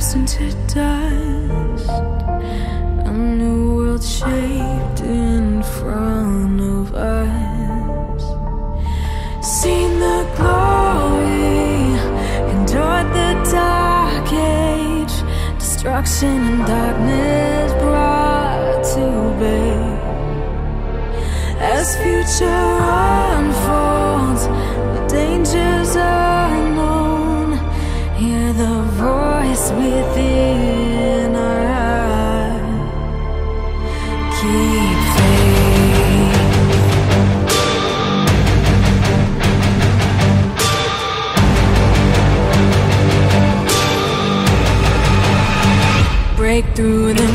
collapse into dust. A new world shaped in front of us. Seen the glory, endured the dark age. Destruction and darkness brought to bear. As future unfolds, the dangers unknown, hear the voice within our heart. Keep faith. Break through the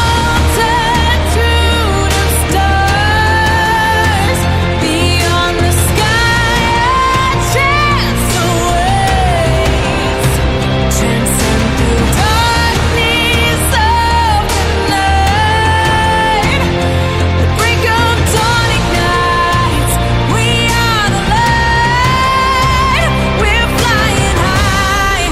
multitude of stars. Beyond the sky, a chance awaits. Transcend through darkness of the night. The brink of dawn ignites. We are the light. We're flying high.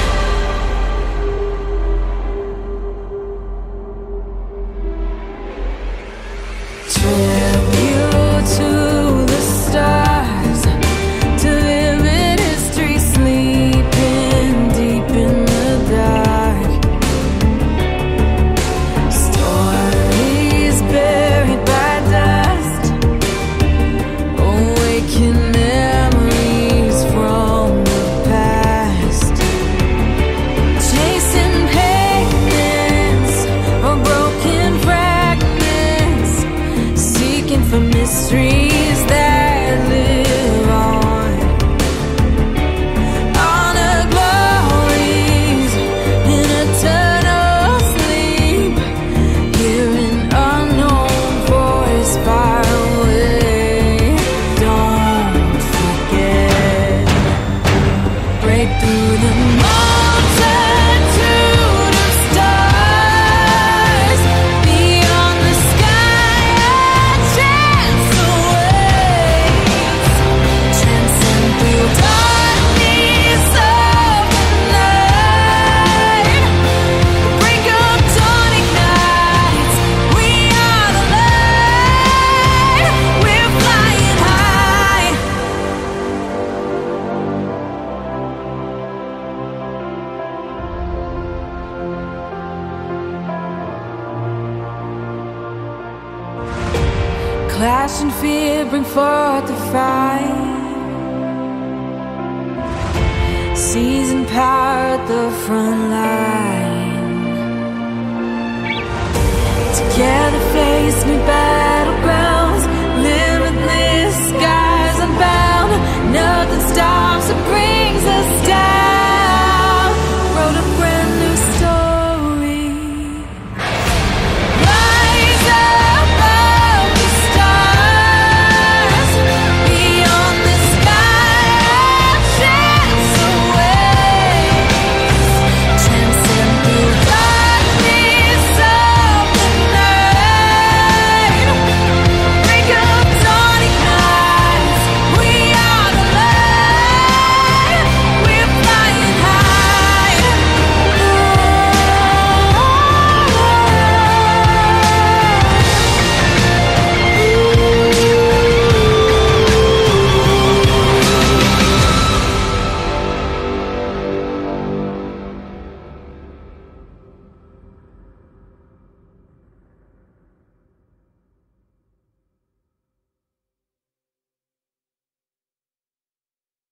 Tribute to the stars, to vivid history sleeping deep in the dark. Stories buried by dust, awaken memories from the past. Chasing pavements or broken fragments, seeking for mysteries that live on. Honor glories in eternal sleep, hear an unknown voice far away. Don't forget. Break through the multitude of stars. Beyond the sky, a chance awaits. Transcend through darkness of the night. The brink of dawn ignites. We are the light. We're flying high. Clash and fear bring forth the fight. Seasoned power at the front line.